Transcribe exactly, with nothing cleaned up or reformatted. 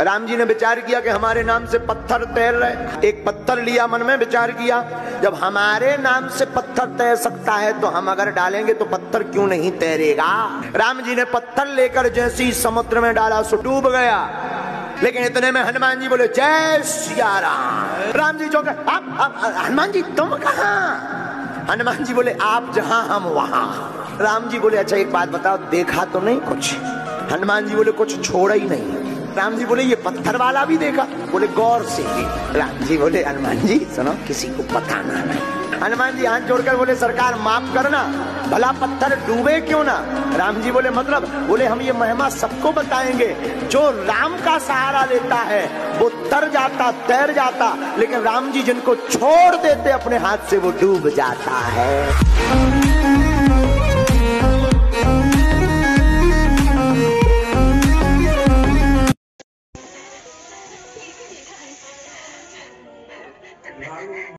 राम जी ने विचार किया कि हमारे नाम से पत्थर तैर रहे। एक पत्थर लिया, मन में विचार किया, जब हमारे नाम से पत्थर तैर सकता है तो हम अगर डालेंगे तो पत्थर क्यों नहीं तैरेगा। राम जी ने पत्थर लेकर जैसे ही समुद्र में डाला सो डूब गया। लेकिन इतने में हनुमान जी बोले जय सिया राम। राम जी चौंके, आप, आप हनुमान जी तुम कहाँ? हनुमान जी बोले आप जहां हम वहां। राम जी बोले अच्छा एक बात बताओ, देखा तो नहीं कुछ? हनुमान जी बोले कुछ छोड़ा ही नहीं। राम जी बोले ये पत्थर वाला भी देखा? बोले गौर से। राम जी बोले हनुमान जी सुनो, किसी को बताना नहीं। हनुमान जी हाथ जोड़कर बोले सरकार माफ करना, भला पत्थर डूबे क्यों ना? राम जी बोले मतलब? बोले हम ये महिमा सबको बताएंगे, जो राम का सहारा लेता है वो तर जाता तैर जाता, लेकिन राम जी जिनको छोड़ देते अपने हाथ से वो डूब जाता है।